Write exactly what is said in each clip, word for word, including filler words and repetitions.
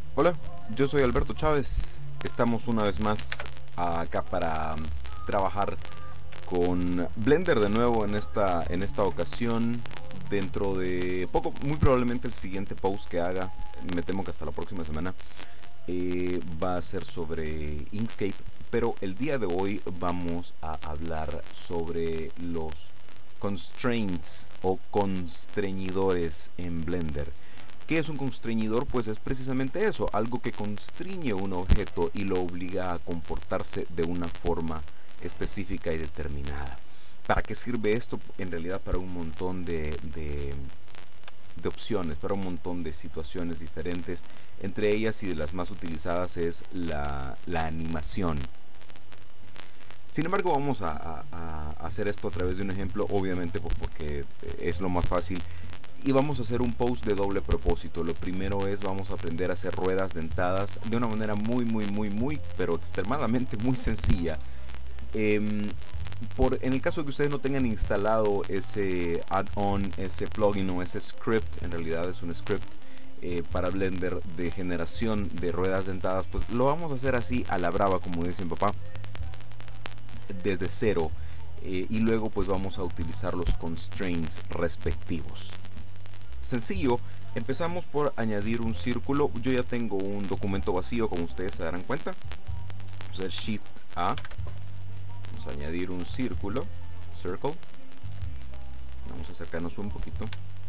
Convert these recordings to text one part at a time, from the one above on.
Hola, yo soy Alberto Chávez. Estamos una vez más acá para trabajar con Blender de nuevo en esta, en esta ocasión. Dentro de poco, muy probablemente el siguiente post que haga, me temo que hasta la próxima semana, eh, va a ser sobre Inkscape. Pero el día de hoy vamos a hablar sobre los constraints o constreñidores en Blender. ¿Qué es un constreñidor? Pues es precisamente eso, algo que constriñe un objeto y lo obliga a comportarse de una forma específica y determinada. ¿Para qué sirve esto? En realidad para un montón de, de, de opciones, para un montón de situaciones diferentes. Entre ellas y de las más utilizadas es la, la animación. Sin embargo, vamos a, a, a hacer esto a través de un ejemplo, obviamente pues porque es lo más fácil. Y vamos a hacer un post de doble propósito. Lo primero es vamos a aprender a hacer ruedas dentadas de una manera muy, muy, muy, muy, pero extremadamente muy sencilla. Eh, por, en el caso de que ustedes no tengan instalado ese add-on, ese plugin o ese script, en realidad es un script eh, para Blender de generación de ruedas dentadas, pues lo vamos a hacer así a la brava, como dice mi papá, desde cero. Eh, y luego pues vamos a utilizar los constraints respectivos. Sencillo, empezamos por añadir un círculo. Yo ya tengo un documento vacío, como ustedes se darán cuenta. Vamos a hacer Shift A. Vamos a añadir un círculo, Circle. Vamos a acercarnos un poquito.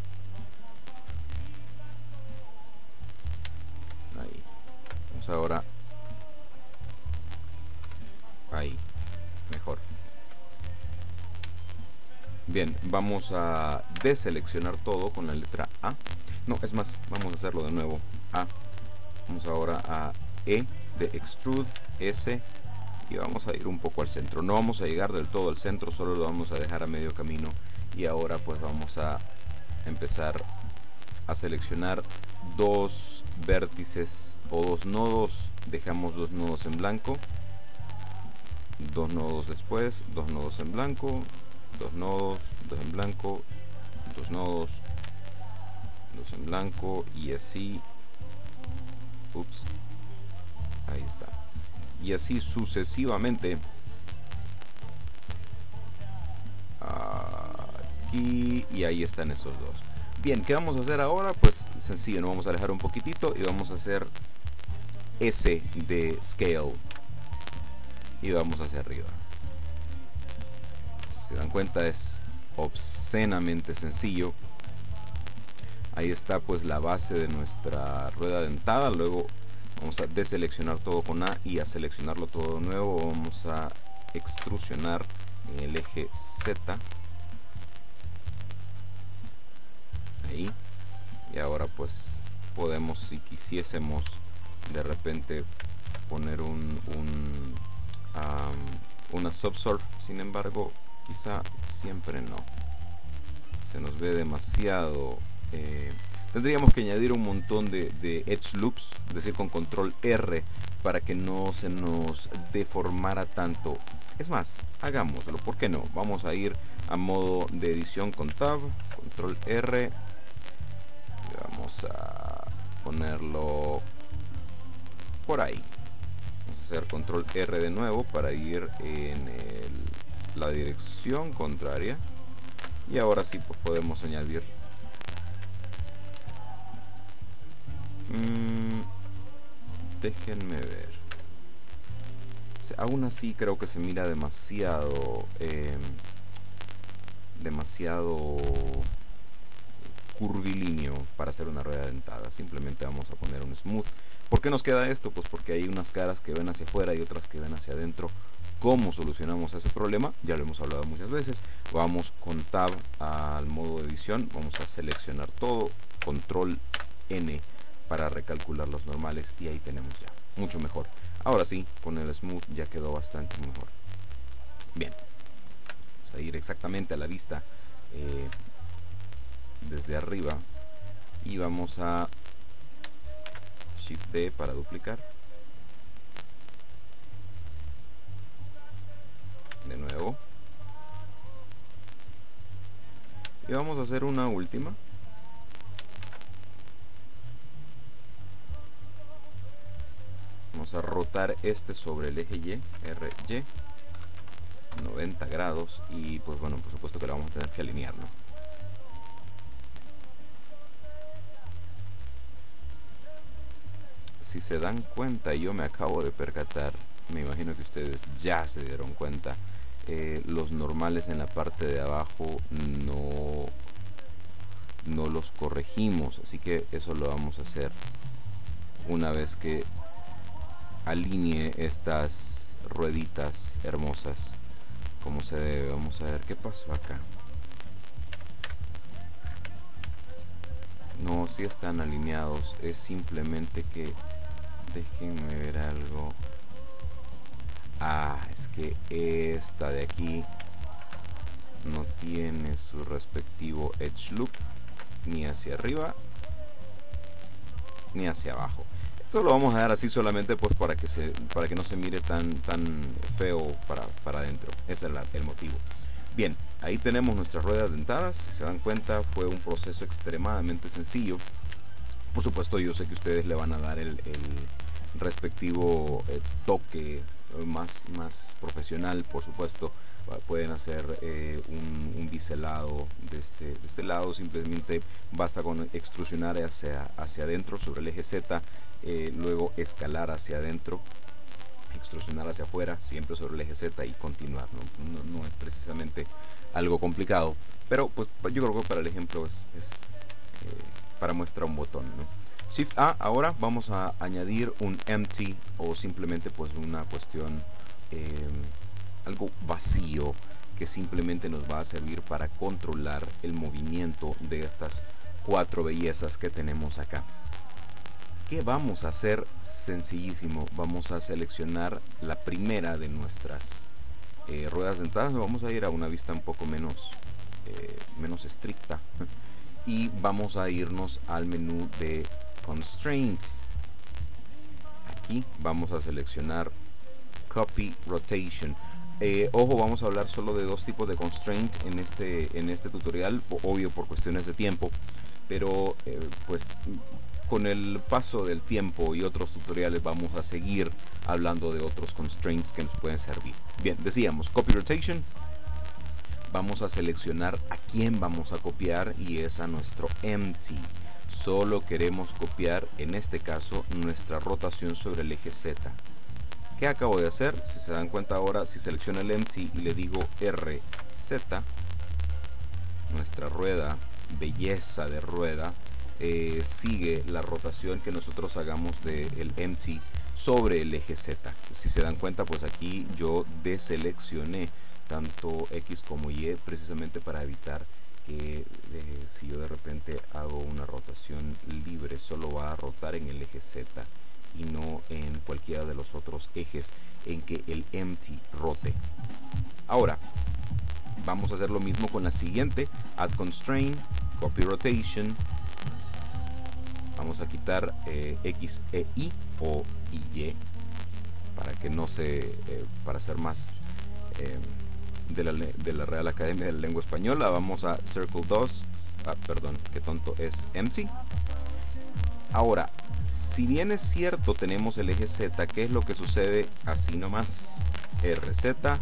Ahí. Vamos ahora. Ahí. Mejor. Bien, vamos a deseleccionar todo con la letra A. No, es más, vamos a hacerlo de nuevo. A. Vamos ahora a E de Extrude, S. Y vamos a ir un poco al centro. No vamos a llegar del todo al centro, solo lo vamos a dejar a medio camino. Y ahora pues vamos a empezar a seleccionar dos vértices o dos nodos. Dejamos dos nodos en blanco. Dos nodos después, dos nodos en blanco. Dos nodos, dos en blanco, dos nodos, dos en blanco y así. Ups, ahí está. Y así sucesivamente. Aquí y ahí están esos dos. Bien, ¿qué vamos a hacer ahora? Pues sencillo, nos vamos a alejar un poquitito y vamos a hacer S de Scale. Y vamos hacia arriba. Se dan cuenta, es obscenamente sencillo. Ahí está pues la base de nuestra rueda dentada. Luego vamos a deseleccionar todo con A y a seleccionarlo todo de nuevo. Vamos a extrusionar en el eje Z. Ahí. Y ahora pues podemos, si quisiésemos de repente poner un, un um, una subsurf, sin embargo quizá siempre no, se nos ve demasiado. Eh, tendríamos que añadir un montón de, de edge loops, es decir, con control R, para que no se nos deformara tanto. Es más, hagámoslo, ¿por qué no? Vamos a ir a modo de edición con Tab, control R, y vamos a ponerlo por ahí. Vamos a hacer control R de nuevo para ir en el la dirección contraria y ahora sí pues podemos añadir mm, déjenme ver, aún así creo que se mira demasiado eh, demasiado curvilíneo para hacer una rueda dentada. Simplemente vamos a poner un smooth. ¿Por qué nos queda esto? Pues porque hay unas caras que ven hacia afuera y otras que ven hacia adentro. ¿Cómo solucionamos ese problema? Ya lo hemos hablado muchas veces. Vamos con Tab al modo de edición. Vamos a seleccionar todo. Control N para recalcular los normales. Y ahí tenemos ya. Mucho mejor. Ahora sí, con el Smooth ya quedó bastante mejor. Bien. Vamos a ir exactamente a la vista eh, desde arriba. Y vamos a Shift D para duplicar. De nuevo. Y vamos a hacer una última. Vamos a rotar este sobre el eje Y, R Y, noventa grados, y pues bueno, por supuesto que lo vamos a tener que alinear, ¿no? Si se dan cuenta, yo me acabo de percatar, me imagino que ustedes ya se dieron cuenta, eh, los normales en la parte de abajo no, no los corregimos, así que eso lo vamos a hacer una vez que alinee estas rueditas hermosas como se debe. Vamos a ver qué pasó acá. No, si están alineados, es simplemente que déjenme ver algo. Ah, es que esta de aquí no tiene su respectivo edge loop ni hacia arriba ni hacia abajo. Esto lo vamos a dar así solamente pues para que se para que no se mire tan tan feo para, para adentro. Ese es la, el motivo. Bien, ahí tenemos nuestras ruedas dentadas. Si se dan cuenta, fue un proceso extremadamente sencillo. Por supuesto, yo sé que ustedes le van a dar el, el respectivo eh, toque más, más profesional. Por supuesto, pueden hacer eh, un, un biselado de este, de este lado. Simplemente basta con extrusionar hacia, hacia adentro sobre el eje Z, eh, luego escalar hacia adentro, extrusionar hacia afuera, siempre sobre el eje Z, y continuar. No, no, no es precisamente algo complicado, pero pues yo creo que para el ejemplo es, es eh, para muestra un botón, ¿no? Shift A. Ahora vamos a añadir un empty, o simplemente pues una cuestión, eh, algo vacío, que simplemente nos va a servir para controlar el movimiento de estas cuatro bellezas que tenemos acá. ¿Qué vamos a hacer? Sencillísimo. Vamos a seleccionar la primera de nuestras eh, ruedas dentadas. Vamos a ir a una vista un poco menos, eh, menos estricta, y vamos a irnos al menú de Constraints. Aquí vamos a seleccionar Copy Rotation. Eh, ojo, vamos a hablar solo de dos tipos de constraint en este, en este tutorial, obvio por cuestiones de tiempo, pero eh, pues con el paso del tiempo y otros tutoriales vamos a seguir hablando de otros constraints que nos pueden servir. Bien, decíamos Copy Rotation. Vamos a seleccionar a quién vamos a copiar, y es a nuestro empty. Solo queremos copiar, en este caso, nuestra rotación sobre el eje Z. ¿Qué acabo de hacer? Si se dan cuenta ahora, si selecciono el empty y le digo R Z, nuestra rueda, belleza de rueda, eh, sigue la rotación que nosotros hagamos del empty sobre el eje Z. Si se dan cuenta, pues aquí yo deseleccioné tanto X como Y, precisamente para evitar que eh, si yo de repente hago una rotación libre, solo va a rotar en el eje Z y no en cualquiera de los otros ejes en que el empty rote. Ahora vamos a hacer lo mismo con la siguiente. Add Constraint, Copy Rotation. Vamos a quitar eh, X e Y o Y para que no se eh, para hacer más eh, de, la, de la Real Academia de la Lengua Española. Vamos a Circle dos. Ah, perdón, qué tonto, es Empty. Ahora, si bien es cierto, tenemos el eje Z, ¿qué es lo que sucede? Así nomás, R Z.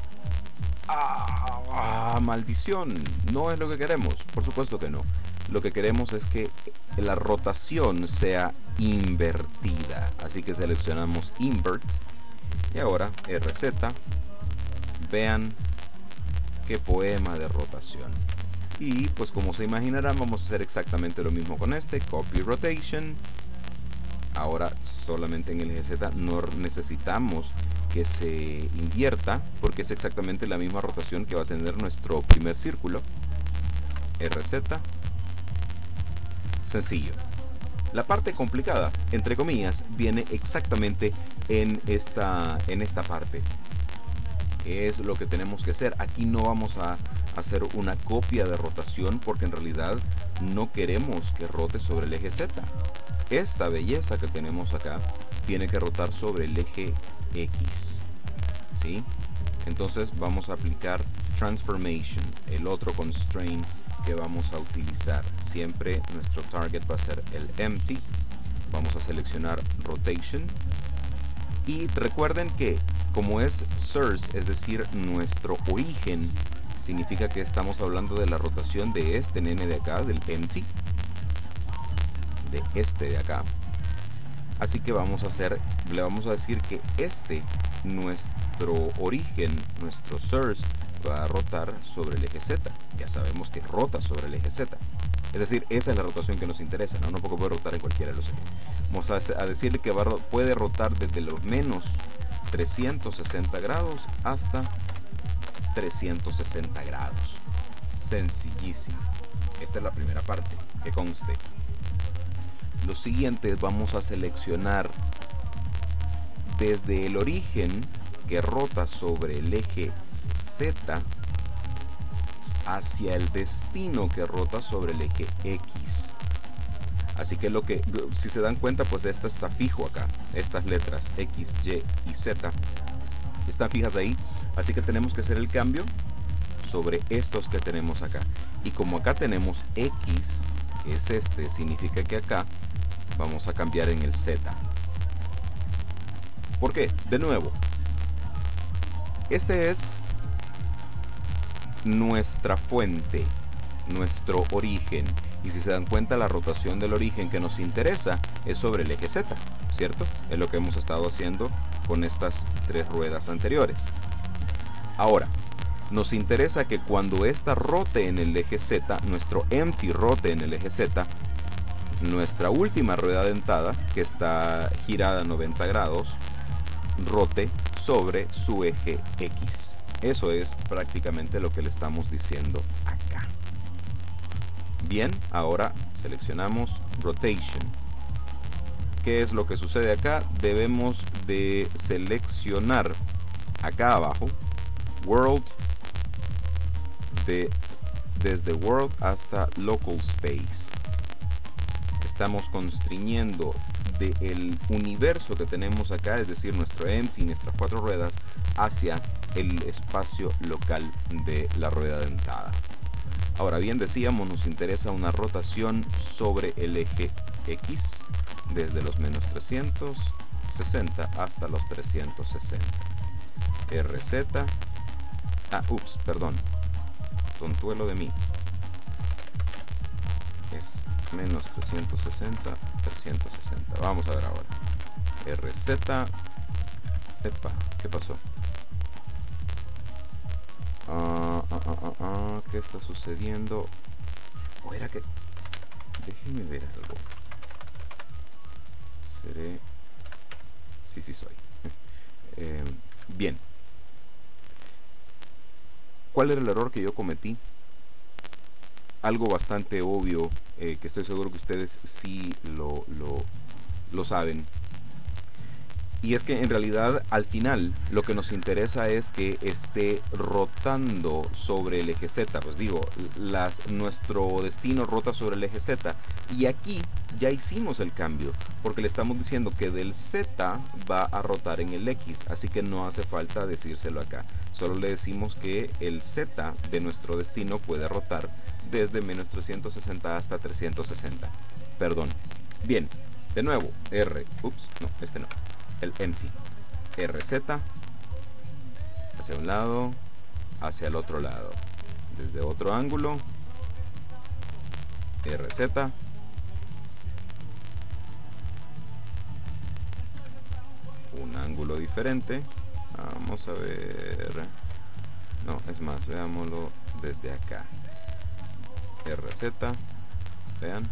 ¡Ah! ¡Ah! ¡Maldición! No es lo que queremos, por supuesto que no. Lo que queremos es que la rotación sea invertida, así que seleccionamos Invert, y ahora R Z. Vean qué poema de rotación. Y pues como se imaginarán, vamos a hacer exactamente lo mismo con este, Copy Rotation. Ahora solamente en el eje Z no necesitamos que se invierta, porque es exactamente la misma rotación que va a tener nuestro primer círculo. R Z. Sencillo. La parte complicada, entre comillas, viene exactamente en esta, en esta parte. Es lo que tenemos que hacer. Aquí no vamos a hacer una copia de rotación, porque en realidad no queremos que rote sobre el eje Z. Esta belleza que tenemos acá tiene que rotar sobre el eje X, ¿sí? Entonces vamos a aplicar Transformation, el otro constraint que vamos a utilizar. Siempre nuestro target va a ser el empty. Vamos a seleccionar Rotation, Y recuerden que como es source, es decir, nuestro origen, significa que estamos hablando de la rotación de este nene de acá, del empty, de este de acá. Así que vamos a hacer, le vamos a decir que este, nuestro origen, nuestro source, va a rotar sobre el eje Z. Ya sabemos que rota sobre el eje Z. Es decir, esa es la rotación que nos interesa, ¿no? No puede rotar en cualquiera de los ejes. Vamos a, a decirle que va, puede rotar desde los menos trescientos sesenta grados hasta trescientos sesenta grados. Sencillísimo. Esta es la primera parte, que conste. Lo siguiente, vamos a seleccionar desde el origen que rota sobre el eje Z hacia el destino que rota sobre el eje X. Así que lo que, si se dan cuenta, pues esta está fijo acá. Estas letras X, Y y Z están fijas ahí. Así que tenemos que hacer el cambio sobre estos que tenemos acá. Y como acá tenemos X, que es este, significa que acá vamos a cambiar en el Z. ¿Por qué? De nuevo, este es nuestra fuente, nuestro origen. Y si se dan cuenta, la rotación del origen que nos interesa es sobre el eje Z, ¿cierto? Es lo que hemos estado haciendo con estas tres ruedas anteriores. Ahora, nos interesa que cuando esta rote en el eje Z, nuestro empty rote en el eje Z, nuestra última rueda dentada, que está girada a noventa grados, rote sobre su eje X. Eso es prácticamente lo que le estamos diciendo acá. Bien, ahora seleccionamos Rotation. ¿Qué es lo que sucede acá? Debemos de seleccionar acá abajo World, de, desde World hasta Local Space. Estamos constriñendo del universo que tenemos acá, es decir, nuestro empty, nuestras cuatro ruedas, hacia el espacio local de la rueda dentada. Ahora bien, decíamos, nos interesa una rotación sobre el eje X desde los menos trescientos sesenta hasta los trescientos sesenta. R Z, ah, ups, perdón, tontuelo de mí, es menos trescientos sesenta, trescientos sesenta. Vamos a ver ahora. R Z, epa, ¿qué pasó? Uh, uh, uh, uh, uh, ¿Qué está sucediendo? ¿O era que...? Déjenme ver algo. Seré... Sí, sí soy. eh, bien. ¿Cuál era el error que yo cometí? Algo bastante obvio, eh, que estoy seguro que ustedes sí lo, lo, lo saben. Y es que en realidad al final lo que nos interesa es que esté rotando sobre el eje Z. Pues digo, las, nuestro destino rota sobre el eje Z. Y aquí ya hicimos el cambio, porque le estamos diciendo que del Z va a rotar en el X. Así que no hace falta decírselo acá. Solo le decimos que el Z de nuestro destino puede rotar desde menos trescientos sesenta hasta trescientos sesenta. Perdón. Bien, de nuevo, R. Ups, no, este no. El empty. R Z hacia un lado, hacia el otro lado, desde otro ángulo. R Z, un ángulo diferente. Vamos a ver, no, es más, veámoslo desde acá. R Z, vean.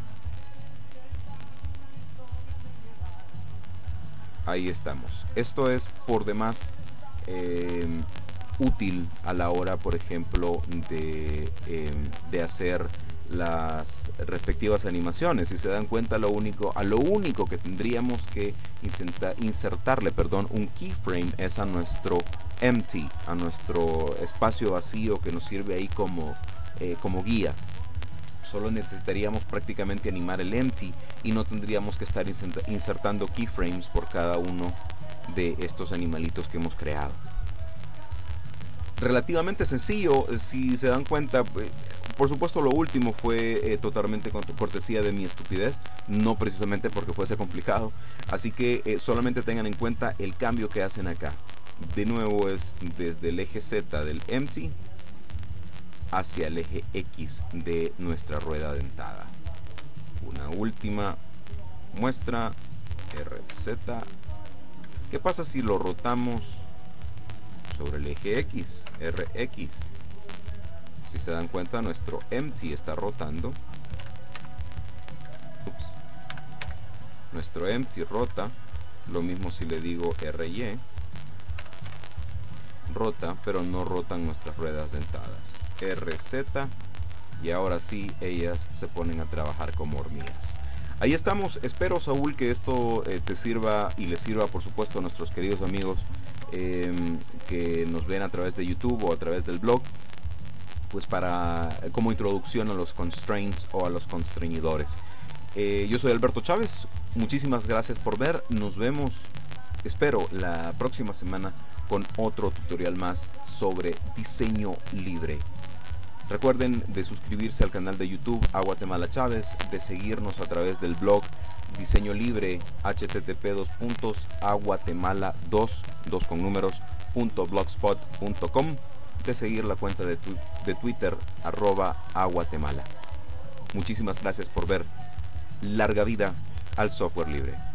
Ahí estamos. Esto es por demás eh, útil a la hora, por ejemplo, de, eh, de hacer las respectivas animaciones. Si se dan cuenta, lo único, a lo único que tendríamos que insertar, insertarle perdón, un keyframe es a nuestro empty, a nuestro espacio vacío que nos sirve ahí como, eh, como guía. Solo necesitaríamos prácticamente animar el empty y no tendríamos que estar insertando keyframes por cada uno de estos animalitos que hemos creado. relativamente sencillo, si se dan cuenta. Por supuesto, lo último fue eh, totalmente cortesía de mi estupidez, no precisamente porque fuese complicado. Así que eh, solamente tengan en cuenta el cambio que hacen acá. De nuevo es desde el eje Z del empty hacia el eje X de nuestra rueda dentada. Una última muestra, R Z. ¿Qué pasa si lo rotamos sobre el eje X, R X? Si se dan cuenta, nuestro empty está rotando. Ups. Nuestro empty rota. Lo mismo si le digo R Y. Rota, pero no rotan nuestras ruedas dentadas. R Z. Y ahora sí, ellas se ponen a trabajar como hormigas. Ahí estamos. Espero, Saúl, que esto eh, te sirva y le sirva, por supuesto, a nuestros queridos amigos eh, que nos ven a través de YouTube o a través del blog. Pues para como introducción a los constraints o a los constreñidores. Eh, yo soy Alberto Chávez, muchísimas gracias por ver, nos vemos, espero, la próxima semana con otro tutorial más sobre diseño libre. Recuerden de suscribirse al canal de YouTube a Guatemala Chávez, de seguirnos a través del blog Diseño Libre, http dos puntos a guatemala dos, dos con números, punto blogspot punto com, de seguir la cuenta de, tu, de Twitter, arroba a Guatemala. Muchísimas gracias por ver. Larga vida al software libre.